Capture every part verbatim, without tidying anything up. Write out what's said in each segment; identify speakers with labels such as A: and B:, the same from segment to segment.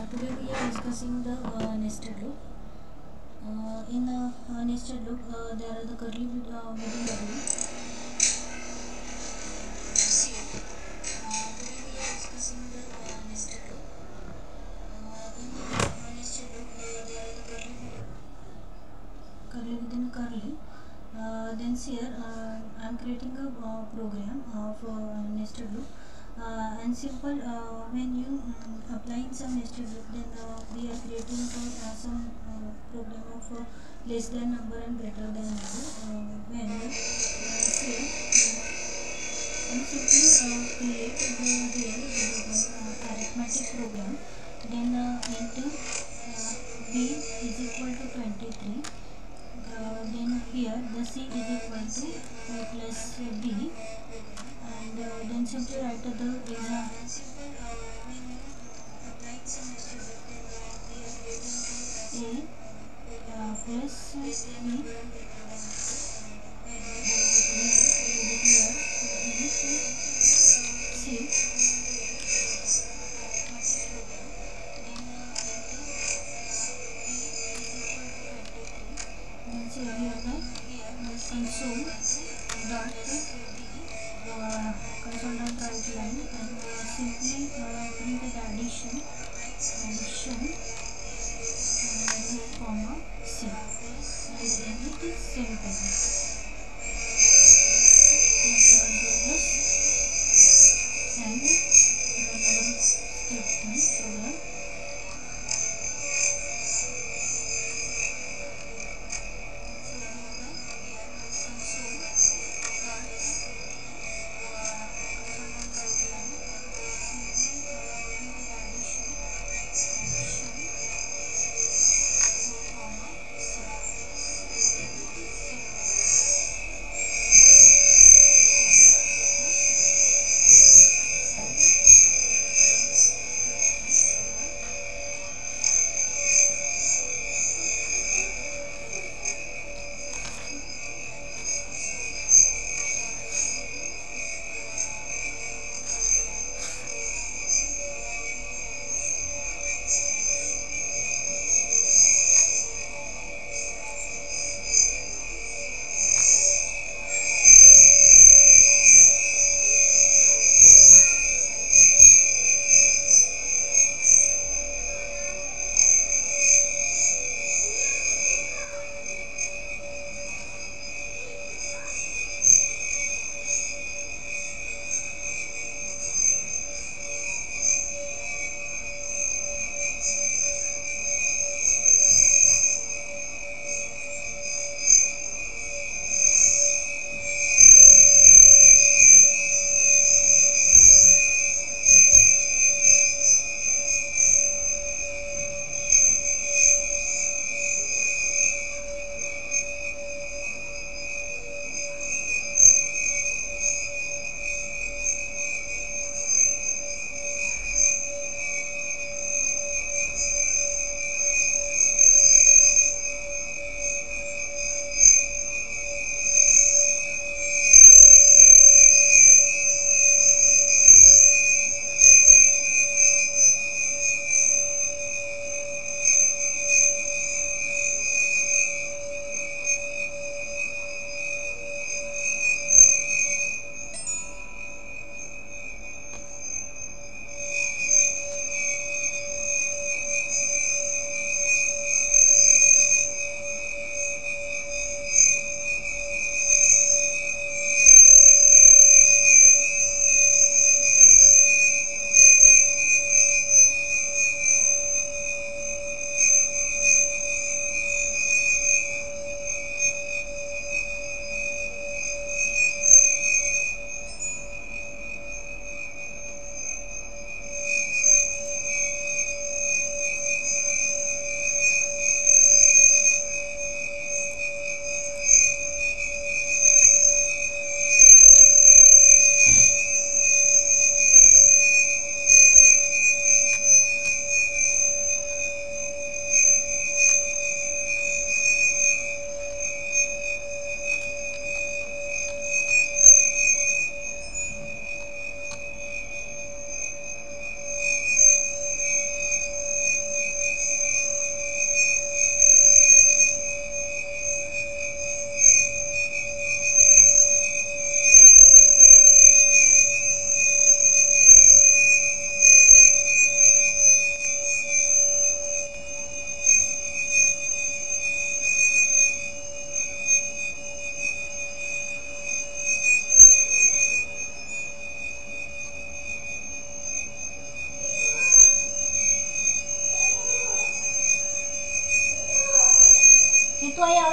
A: Today we are discussing the uh, nested loop. Uh, in a uh, nested loop, uh, there are the curly with, uh, within the loop. See, uh, today we are discussing the uh, nested loop. Uh, in the uh, nested loop, uh, there are the curly with, curly within curly. Uh, then here uh, I am creating a uh, program of uh, nested loop. Uh, and simple uh, when you um, applying some nested loop, then uh, we are creating uh, some uh, program of uh, less than number and greater than number. Uh, when uh, say uh, and simply uh, create the here the uh, arithmetic program, then uh, enter uh, b is equal to twenty-three. Uh, then here the c is equal to uh, plus b, and uh, then simply write the exam. A uh, plus b c. Then see here the console dot uh, console dot write line, and uh, simply uh, print the addition addition uh, comma c, and then it is simple. This and run our statement program.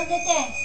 A: आवाज देते हैं।